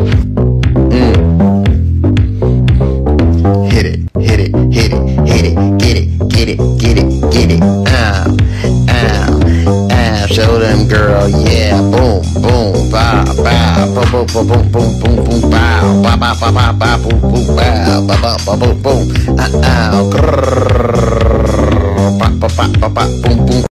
Hit it, hit it, hit it, hit it, get it, get it, get it, get it. Ow, ow, ow. Show them, girl, yeah. Boom, boom, bow, bow, boom, boom, boom, boom, boom, boom, bow, bow, bow, bow, bow, bow, boom, boom, bow, bow, bow, bow, boom, boom. Ow, grrr, boom, boom.